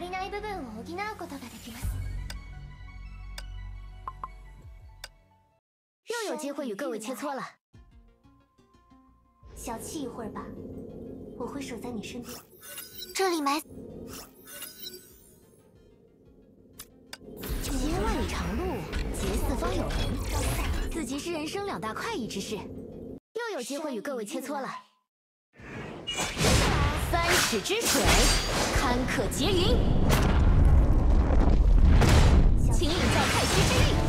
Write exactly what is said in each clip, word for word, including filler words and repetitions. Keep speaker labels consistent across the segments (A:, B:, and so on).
A: りない部分を補うことができます。
B: 又有机会与各位切磋了。
A: 小憩一会儿吧，我会守在你身边。
B: 这里埋。行万里长路，结四方友人，此即是人生两大快意之事。又有机会与各位切磋了。三尺之水，堪可结云。请领教太虚之力。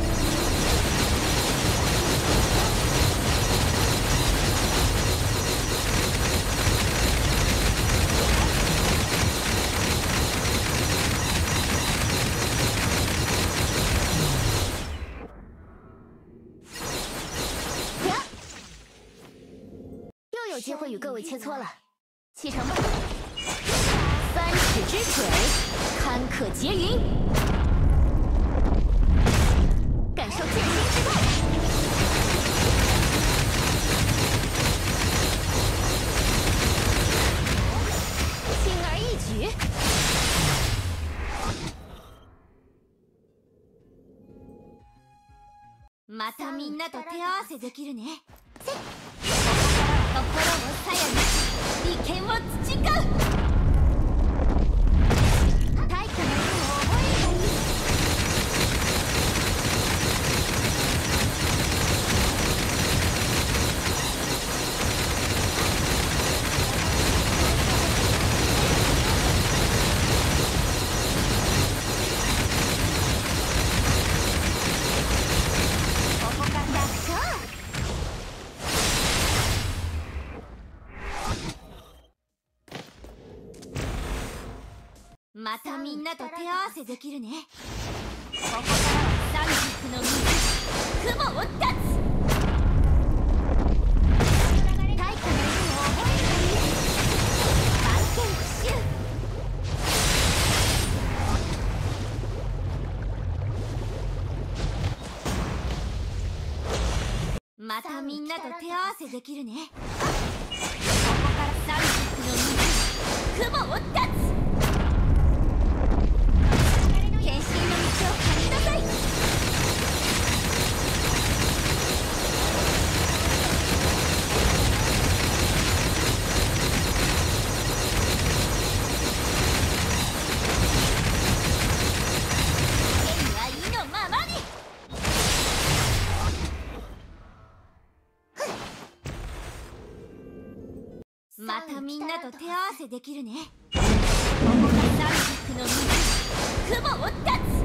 B: 又有机会与各位切磋了。启程吧。三尺之水，堪可结云。感受剑心之道。轻而易举。またみんなと手合わせできるね。せっ。心を鞘に利権を培う。大化の運を覚えればいい。ここから楽勝。またみんなと手合わせできるね。ここからは三軸の水、雲を断つ。大化の運を覚えるがいい。万剣奇襲。またみんなと手合わせできるね。ここから三軸の水、雲を断つ。剣心の道を感じなさい。剣は意のままに。またみんなと手合わせできるね。ここが三軸の水、雲を断つ。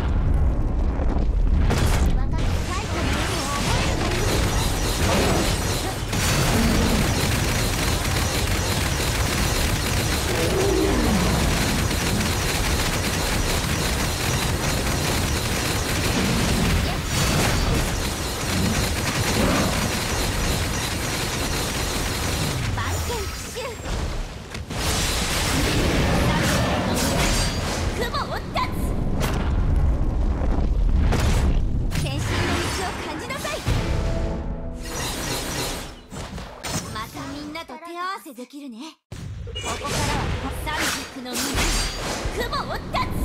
B: できるね。ここからは三軸の水、雲を断つ。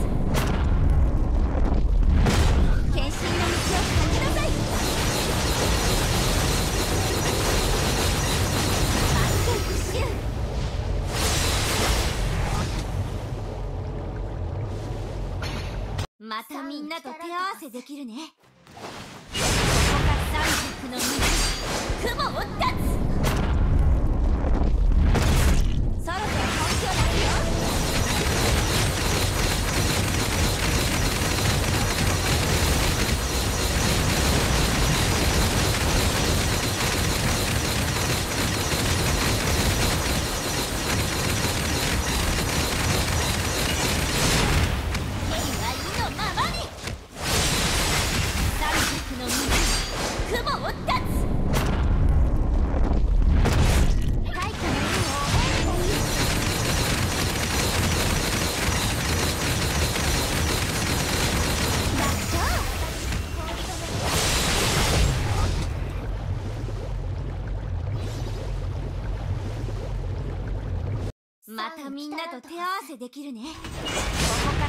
B: 剣心の道を感じなさい。万剣奇襲。またみんなと手合わせできるね。ここから三軸の水、雲を断つ。そろそろ本気を出すよ。剣は意のままに。三軸の水、雲を断つ。またみんなと手合わせできるね。ここ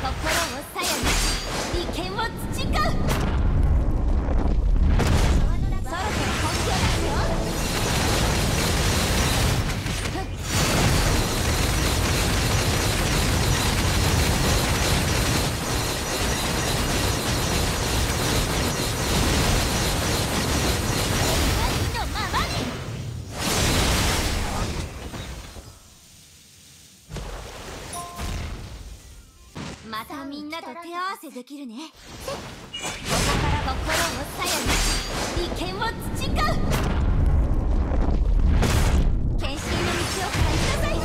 B: またみんなと手合わせできるね。ここから心をさやに利権を培う。献身の道を変えなさい。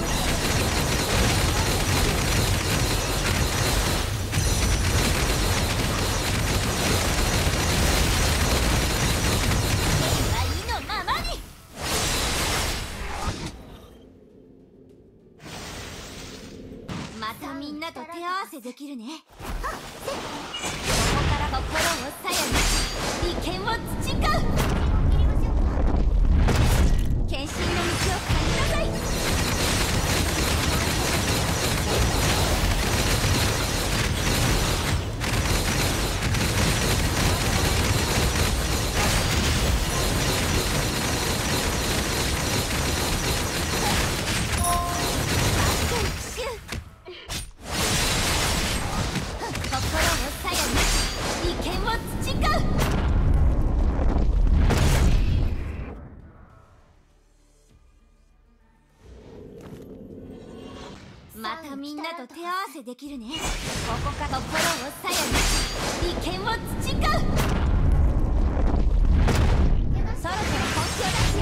B: 剣は意のままに。またみんなと手合わせできるね。ここから心をさやに利権を培う。献身の道を変えなさい。またみんなと手合わせできるね。ここから心をさやに利権を培う。そろそろ本気を出すよ。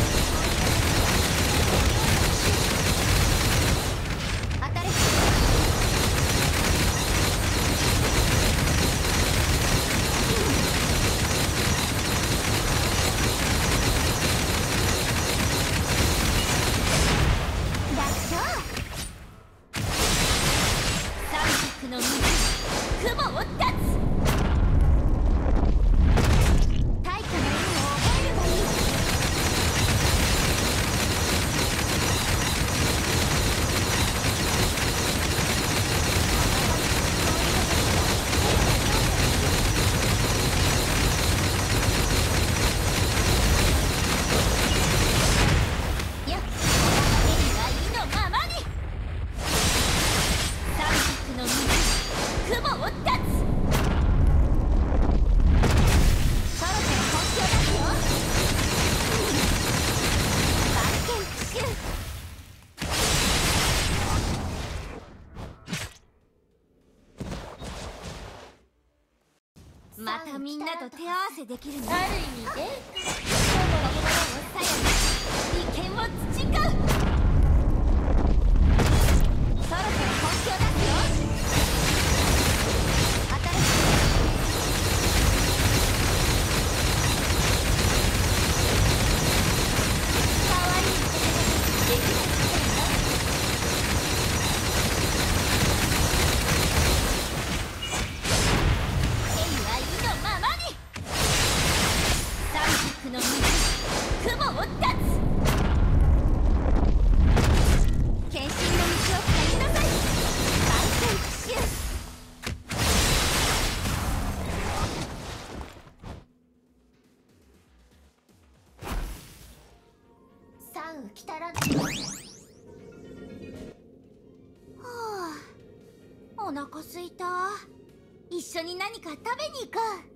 B: 当たれ。楽勝。の水雲を断つ。大化の意味を覚えればいい。よっ、剣は意のままに。三尺の水雲を断つ。そろそろ本気を出すよ。万剣奇襲。またみんなと手合わせできるね。ある意味で心をさやに利権を培う。そろそろ本気を出すよ。来たら。はあ、お腹すいた。一緒に何か食べに行こう。